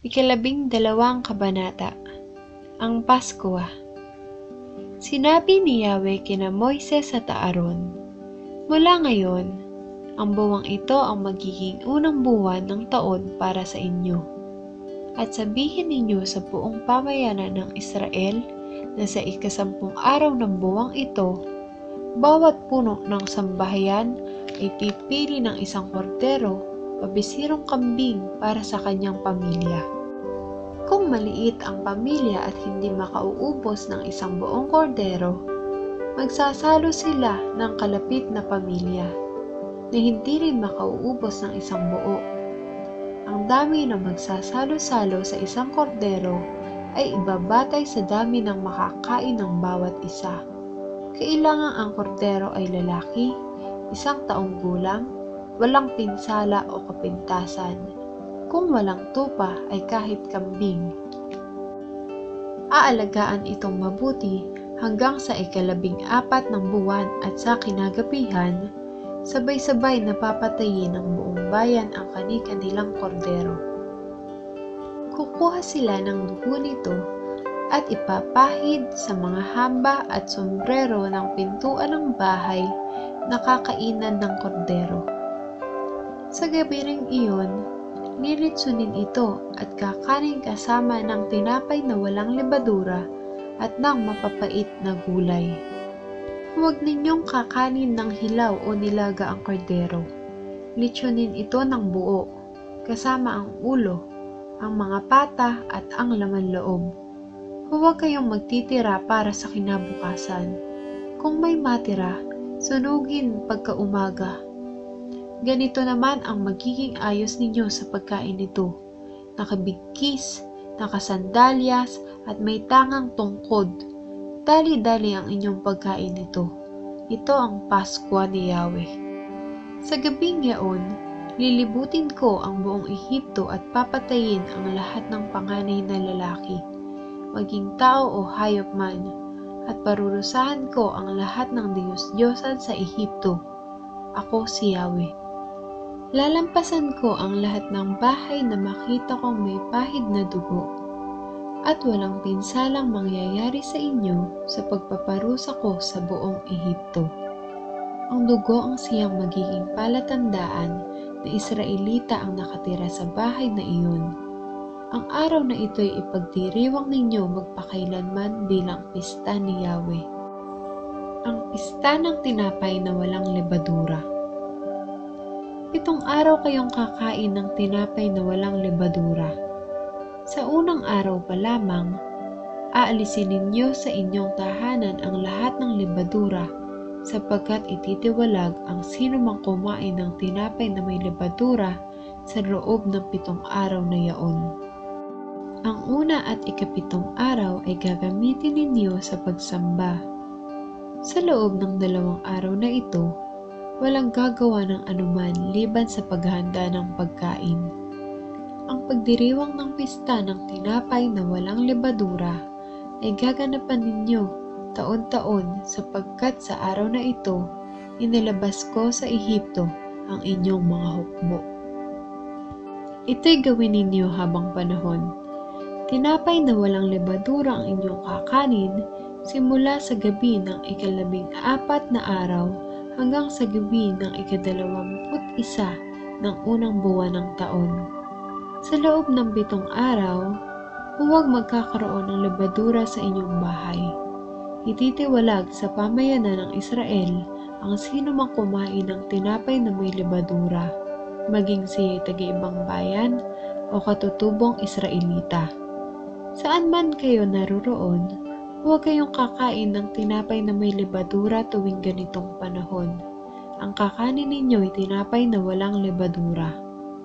Ikalabing-dalawang kabanata. Ang Pasko. Sinabi ni Yahweh kina Moises at Aaron, "Mula ngayon, ang buwang ito ang magiging unang buwan ng taon para sa inyo. At sabihin ninyo sa buong pamayanan ng Israel na sa ika-10 araw ng buwang ito, bawat puno ng sambahayan ay pipili ng isang kordero o bisirong kambing para sa kanyang pamilya. Kung maliit ang pamilya at hindi makauubos ng isang buong kordero, magsasalo sila ng kalapit na pamilya na hindi rin makauubos ng isang buo. Ang dami na magsasalo-salo sa isang kordero ay ibabatay sa dami ng makakain ng bawat isa. Kailangan ang kordero ay lalaki, 1 taong gulang, walang pinsala o kapintasan. Kung walang tupa ay kahit kambing. Aalagaan itong mabuti hanggang sa ika-14 ng buwan at sa kinagabihan, sabay-sabay na papatayin ng buong bayan ang kani-kanilang kordero. Kukuha sila ng dugo nito at ipapahid sa mga hamba at sombrero ng pintuan ng bahay na kakainan ng kordero. Sa gabi ring iyon, liritsunin ito at kakanin kasama ng tinapay na walang lebadura at ng mapapait na gulay. Huwag ninyong kakanin ng hilaw o nilaga ang kordero. Litsunin ito ng buo, kasama ang ulo, ang mga pata at ang laman loob. Huwag kayong magtitira para sa kinabukasan. Kung may matira, sunugin pagkaumaga. Ganito naman ang magiging ayos ninyo sa pagkain nito: nakabigkis, nakasandalyas, at may tangang tungkod. Dali-dali ang inyong pagkain nito. Ito ang Paskwa ni Yahweh. Sa gabing yaon, lilibutin ko ang buong Ehipto at papatayin ang lahat ng panganay na lalaki, maging tao o hayop man, at parurusahan ko ang lahat ng Diyos-Diyosan sa Ehipto. Ako si Yahweh. Lalampasan ko ang lahat ng bahay na makita kong may pahid na dugo, at walang pinsalang mangyayari sa inyo sa pagpaparusa ko sa buong Ehipto. Ang dugo ang siyang magiging palatandaan na Israelita ang nakatira sa bahay na iyon. Ang araw na ito'y ipagdiriwang ninyo magpakailanman bilang pista ni Yahweh. Ang pista ng tinapay na walang lebadura. 7 araw kayong kakain ng tinapay na walang lebadura. Sa unang araw pa lamang, aalisin ninyo sa inyong tahanan ang lahat ng lebadura, sapagkat ititiwalag ang sino mang kumain ng tinapay na may lebadura sa loob ng 7 araw na yaon. Ang una at ika-7 araw ay gagamitin ninyo sa pagsamba. Sa loob ng 2 araw na ito, walang gagawa ng anuman liban sa paghahanda ng pagkain. Ang pagdiriwang ng pista ng tinapay na walang lebadura ay gaganapan ninyo taon-taon, sapagkat sa araw na ito, inilabas ko sa Ehipto ang inyong mga hukbo. Ito'y gawin ninyo habang panahon. Tinapay na walang lebadura ang inyong kakanin simula sa gabi ng ika-14 na araw hanggang sa gabi ng ika-21 ng unang buwan ng taon. Sa loob ng 7 araw, huwag magkakaroon ng lebadura sa inyong bahay. Ititiwalag sa pamayanan ng Israel ang sino mang kumain ng tinapay na may lebadura, maging siya'y taga-ibang bayan o katutubong Israelita. Saan man kayo naroroon, huwag kayong kakain ng tinapay na may lebadura tuwing ganitong panahon. Ang kakanin ninyo ay tinapay na walang lebadura.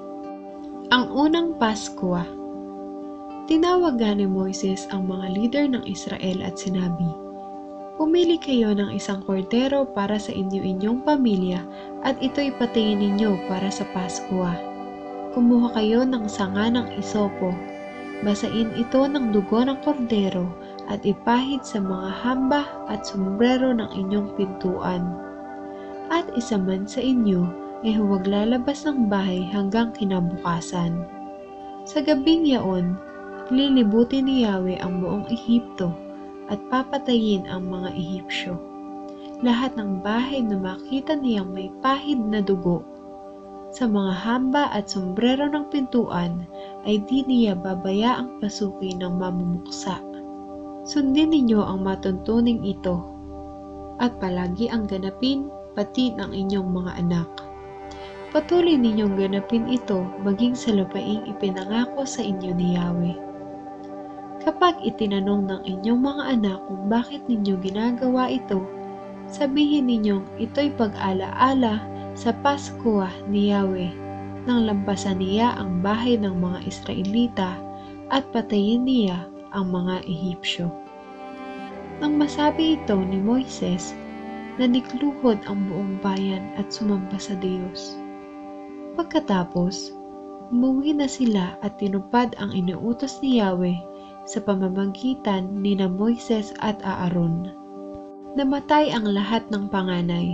Ang unang Paskwa. Tinawag ni Moises ang mga leader ng Israel at sinabi, "Pumili kayo ng isang kordero para sa inyong pamilya at ito'y patayin ninyo para sa Paskwa. Kumuha kayo ng sanga ng isopo, basain ito ng dugo ng kordero at ipahid sa mga hamba at sombrero ng inyong pintuan. At isa man sa inyo ay huwag lalabas ng bahay hanggang kinabukasan. Sa gabing yaon, lilibutin ni Yahweh ang buong Ehipto at papatayin ang mga Ehipsyo. Lahat ng bahay na makita niyang may pahid na dugo sa mga hamba at sombrero ng pintuan ay di niya babayaang pasukin ng mamumuksa. Sundin ninyo ang matuntuning ito at palagi ang ganapin pati ng inyong mga anak. Patuloy ninyong ganapin ito maging sa lupaing ipinangako sa inyo ni Yahweh. Kapag itinanong ng inyong mga anak kung bakit ninyo ginagawa ito, sabihin ninyong ito'y pag-ala-ala sa Pasko ni Yahweh nang lampasan niya ang bahay ng mga Israelita at patayin niya ang mga Ehipsyo. Nang masabi ito ni Moises, nanikluhod ang buong bayan at sumamba sa Diyos. Pagkatapos, umuwi na sila at tinupad ang inuutos ni Yahweh sa pamamagitan ni Moises at Aaron. Namatay ang lahat ng panganay.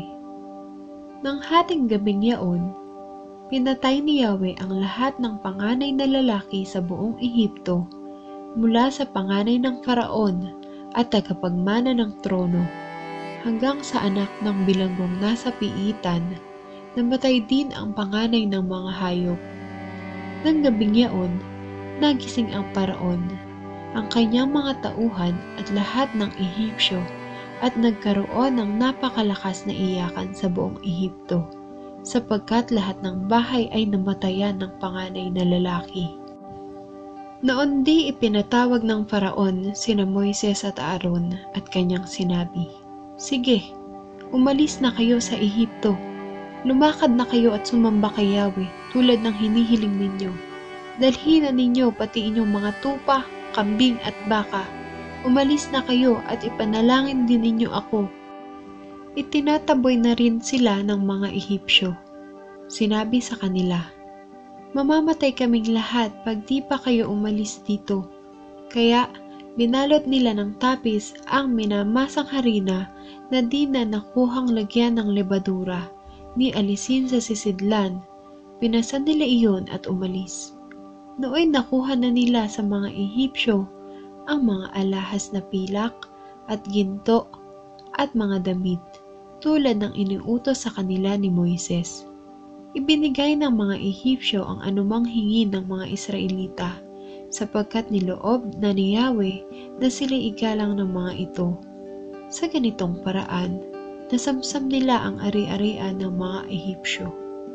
Nang hating gabing yaon, pinatay ni Yahweh ang lahat ng panganay na lalaki sa buong Ehipto mula sa panganay ng Faraon at tagapagmana ng trono hanggang sa anak ng bilanggong nasa piitan. Namatay din ang panganay ng mga hayop. Nang gabing yaon, nagising ang Paraon, ang kanyang mga tauhan at lahat ng Ehipsyo at nagkaroon ng napakalakas na iyakan sa buong Ehipto sapagkat lahat ng bahay ay namatayan ng panganay na lalaki. Noon di ipinatawag ng Faraon sina Moises at Aaron at kanyang sinabi, "Sige, umalis na kayo sa Ehipto. Lumakad na kayo at sumamba kay Yahweh tulad ng hinihiling ninyo. Dalhin na ninyo pati inyong mga tupa, kambing at baka. Umalis na kayo at ipanalangin din ninyo ako." Itinataboy na rin sila ng mga Ehipsyo. Sinabi sa kanila, "Mamamatay kaming lahat pag di pa kayo umalis dito." Kaya binalot nila ng tapis ang minamasang harina na di na nakuhang lagyan ng lebadura ni alisin sa sisidlan. Pinasan nila iyon at umalis. Nooy nakuha na nila sa mga Ehipsyo ang mga alahas na pilak at ginto at mga damit tulad ng iniutos sa kanila ni Moises. Ibinigay ng mga Ehipsyo ang anumang hingin ng mga Israelita sapagkat niloob na ni Yahweh na sila igalang ng mga ito. Sa ganitong paraan, nasamsam nila ang ari-arian ng mga Ehipsyo.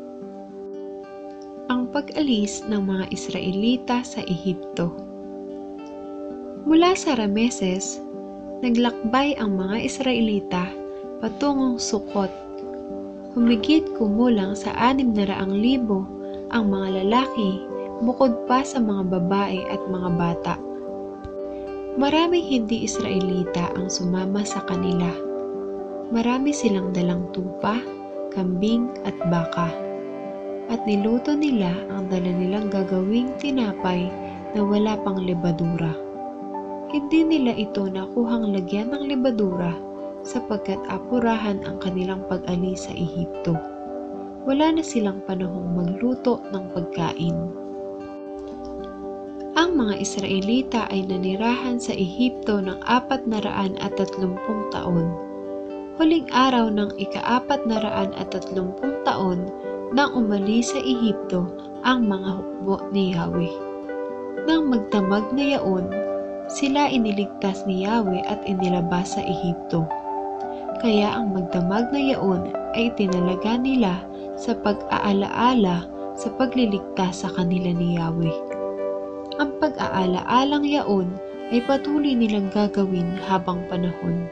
Ang pag-alis ng mga Israelita sa Ehipto. Mula sa Rameses, naglakbay ang mga Israelita patungong Sukot. Humigit kumulang sa 600,000 ang mga lalaki bukod pa sa mga babae at mga bata. Maraming hindi Israelita ang sumama sa kanila. Marami silang dalang tupa, kambing at baka. At niluto nila ang dala nilang gagawing tinapay na wala pang lebadura. Hindi nila ito nakuhang lagyan ng lebadura sapagkat apurahan ang kanilang pag-alis sa Ehipto. Wala na silang panahong magluto ng pagkain. Ang mga Israelita ay nanirahan sa Ehipto ng 430 taon. Huling araw ng ika-430 taon nang umalis sa Ehipto ang mga hukbo ni Yahweh. Nang magdamag na yaon, sila iniligtas ni Yahweh at inilabas sa Ehipto. Kaya ang magdamag na yaon ay tinalaga nila sa pag-aalaala sa pagliligtas sa kanila ni Yahweh. Ang pag-aala-alang yaon ay patuloy nilang gagawin habang panahon.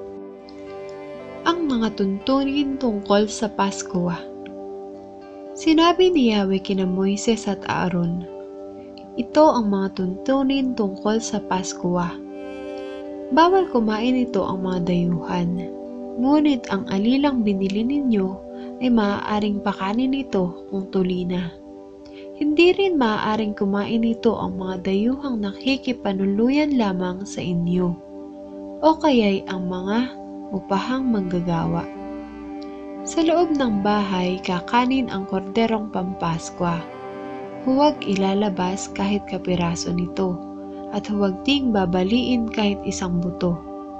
Ang mga tuntunin tungkol sa Pasko. Sinabi ni Yahweh kina Moises at Aaron, "Ito ang mga tuntunin tungkol sa Pasko. Bawal kumain ito ang mga dayuhan, ngunit ang alilang binili ninyo ay maaaring pakanin ito kung tuli na. Hindi rin maaaring kumain ito ang mga dayuhang nakikipanuluyan lamang sa inyo, o kaya'y ang mga upahang manggagawa. Sa loob ng bahay kakanin ang korderong pampaskwa. huwag ilalabas kahit kapiraso nito, at huwag ding babaliin kahit isang buto.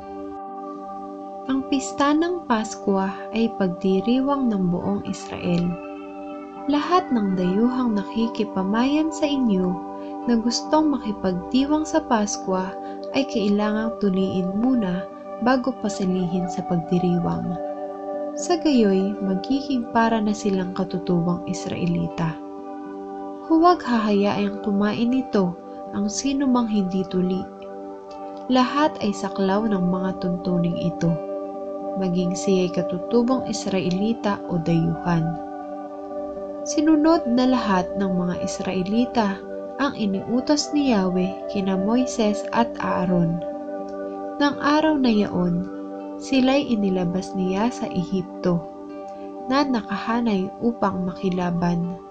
Ang pista ng Paskwa ay pagdiriwang ng buong Israel. Lahat ng dayuhang nakikipamayan sa inyo na gustong makipagdiwang sa Paskwa ay kailangang tuliin muna bago pasalihin sa pagdiriwang. Sa gayoy, magiging para na silang katutuwang Israelita. Huwag hahayaang kumain nito ang sino mang hindi tuli. Lahat ay saklaw ng mga tuntuning ito, maging siya'y katutubong Israelita o dayuhan. Sinunod na lahat ng mga Israelita ang iniutos ni Yahweh kina Moises at Aaron. Nang araw na yaon, sila'y inilabas niya sa Ehipto, na nakahanay upang makilaban.